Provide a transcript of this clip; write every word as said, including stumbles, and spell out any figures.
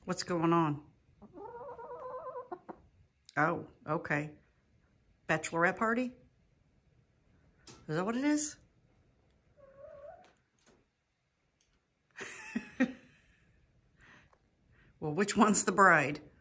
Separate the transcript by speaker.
Speaker 1: What's going on? Oh, okay. Bachelorette party? Is that what it is? Well, which one's the bride?